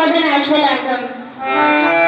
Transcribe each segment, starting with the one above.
for the national anthem.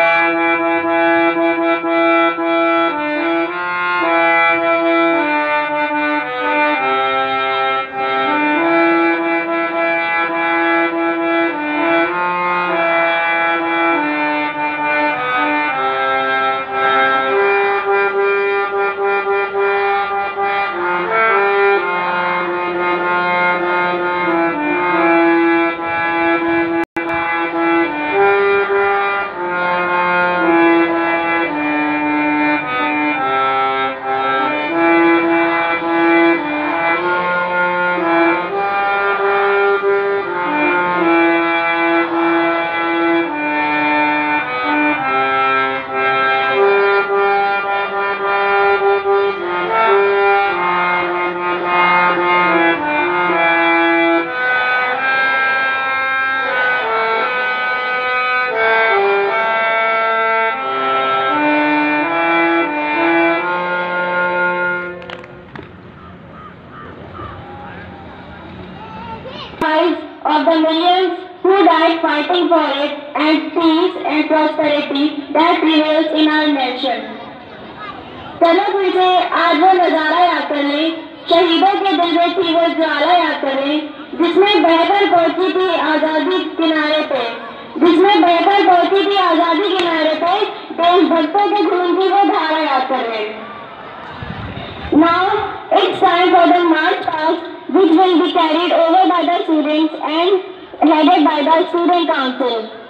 Of the millions who died fighting for it and peace and prosperity that prevails in our nation. चलो फिर से आज वो नजारा याद कर लें, शहीदों के दिल में थी वो ज्वाला याद कर लें, जिसमें बहकर पहुंची थी आजादी किनारे पे, जिसमें बहकर पहुंची थी आजादी किनारे पे, देशभक्तों के खून की वो धारा याद कर लें. Now it's time for the march past, which will be carried over by the students and headed by the student council.